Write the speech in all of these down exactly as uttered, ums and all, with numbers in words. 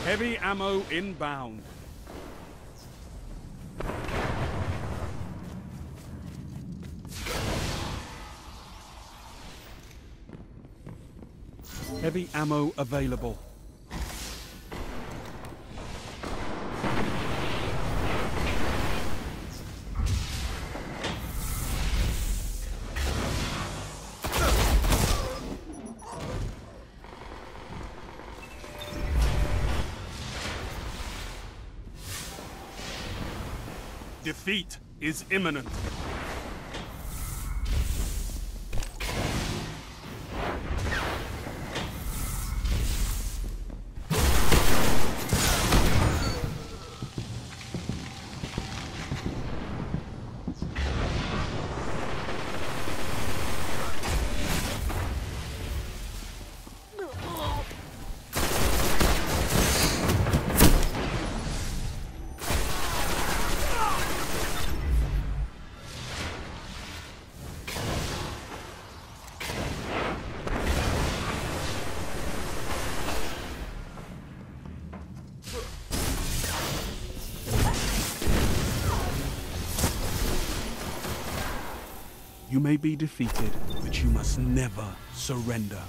Heavy ammo inbound. Heavy ammo available. Defeat is imminent. You may be defeated, but you must never surrender.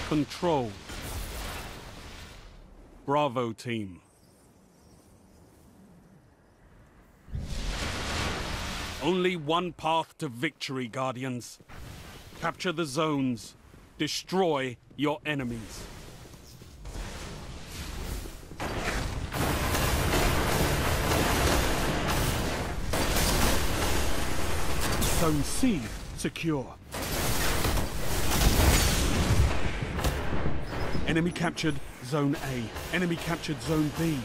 control. Bravo team. Only one path to victory, Guardians. Capture the zones. Destroy your enemies. Zone C secure. Enemy captured Zone A. Enemy captured Zone B.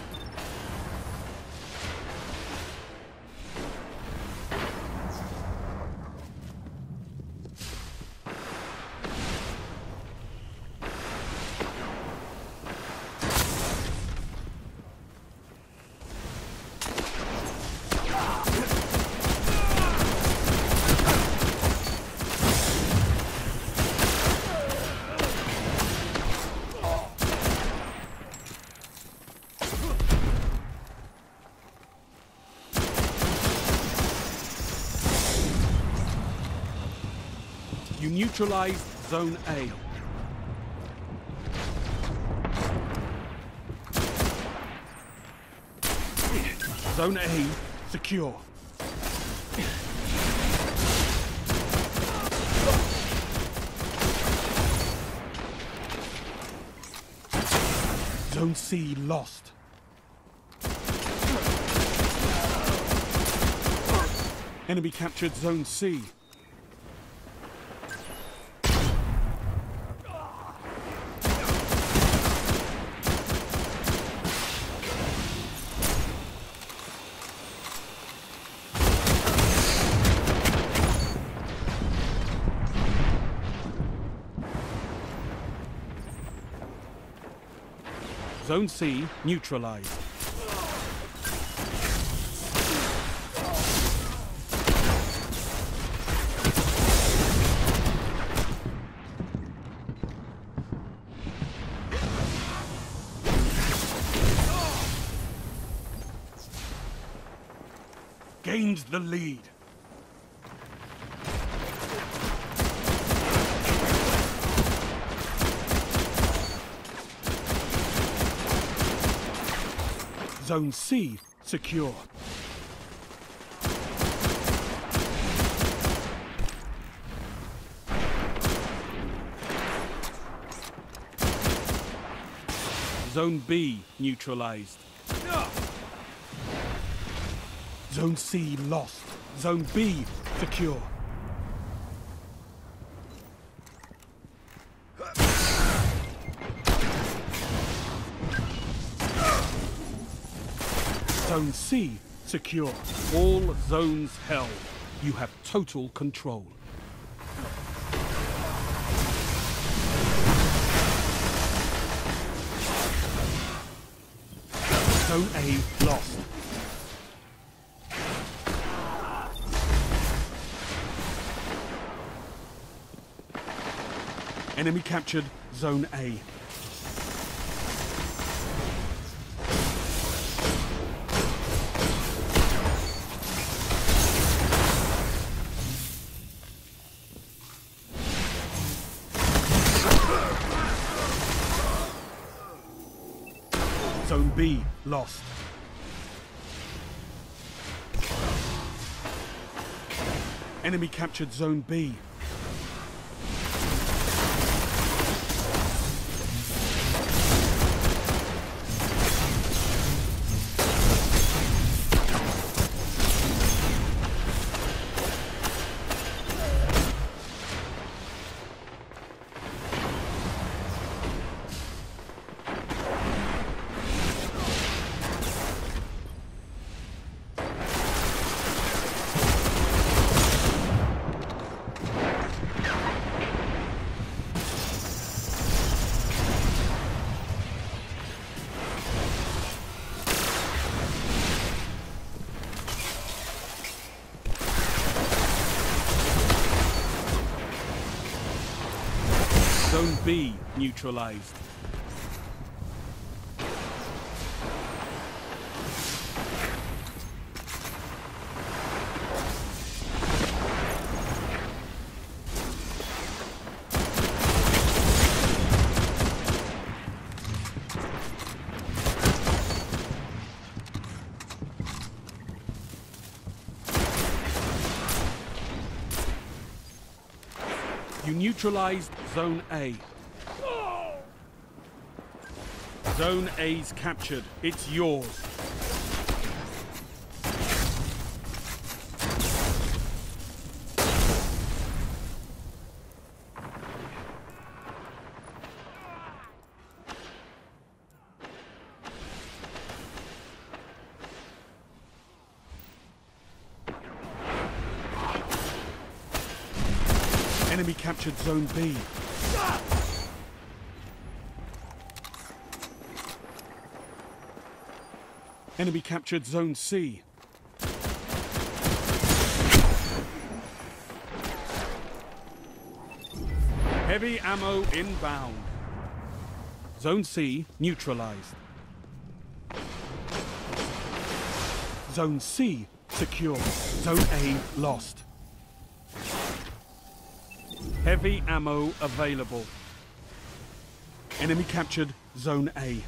You neutralized Zone A. Zone A secure. Zone C lost. Enemy captured Zone C. Zone C neutralized. Gained the lead. Zone C secure. Zone B neutralized. Zone C lost. Zone B secure. Zone C secure. All zones held. You have total control. Zone A lost. Enemy captured Zone A. Zone B lost. Enemy captured Zone B. Zone B neutralized. You neutralized Zone A. Zone A's captured. It's yours. Enemy captured Zone B. Enemy captured Zone C. Heavy ammo inbound. Zone C neutralized. Zone C secure. Zone A lost. Heavy ammo available. Enemy captured Zone A.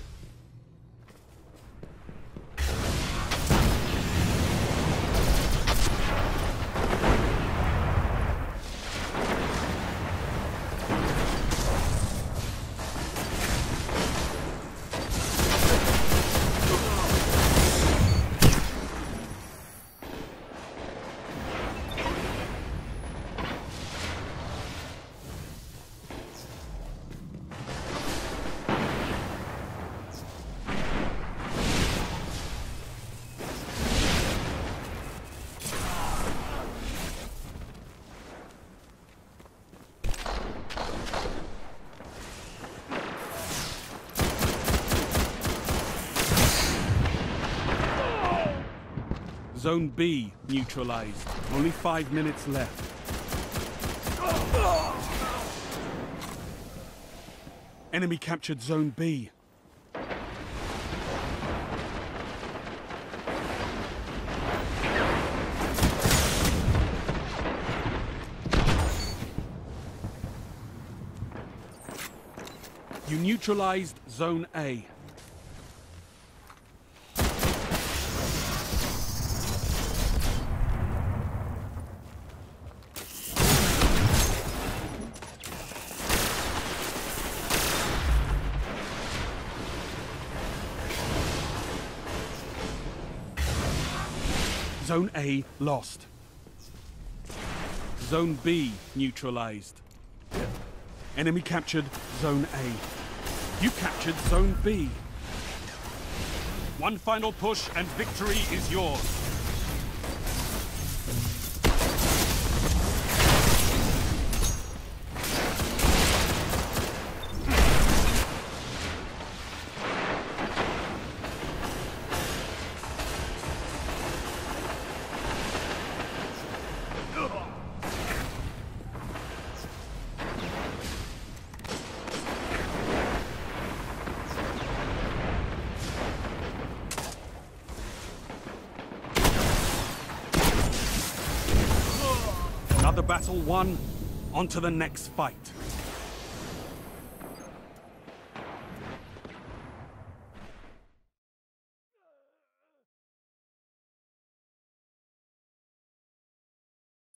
Zone B neutralized. Only five minutes left. Enemy captured Zone B. You neutralized Zone A. Zone A lost. Zone B neutralized. Enemy captured Zone A. You captured Zone B. One final push and victory is yours. Another battle won, on to the next fight.